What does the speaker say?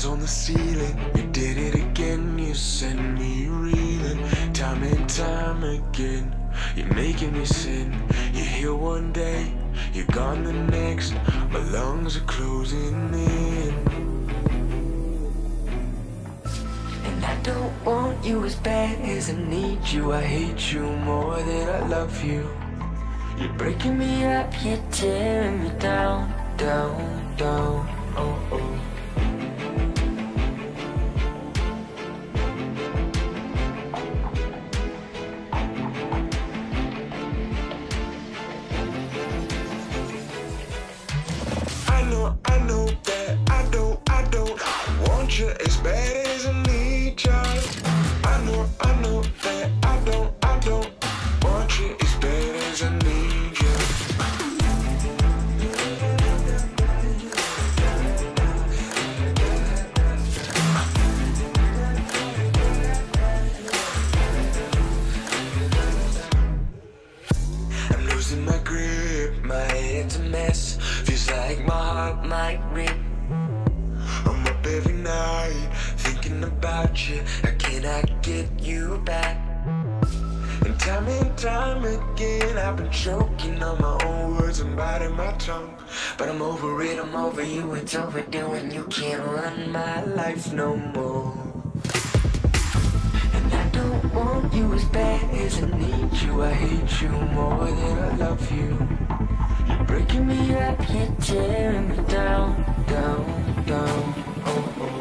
on the ceiling. You did it again, you send me reeling. Time and time again, you're making me sin. You're here one day, you're gone the next. My lungs are closing in. And I don't want you as bad as I need you. I hate you more than I love you. You're breaking me up, you're tearing me down, down, down, oh, oh. I know that I don't want you as bad as I need you. I know that I don't want you as bad as I need you. I'm losing my grip, my head's a mess. Feels like my heart might rip. I'm up every night thinking about you. How can I get you back? And time again I've been choking on my own words and biting my tongue. But I'm over it, I'm over you, it's overdue, and you can't run my life no more. And I don't want you as bad as I need you. I hate you more than I love you. You're breaking me up, you're tearing me down, down, down, oh, oh.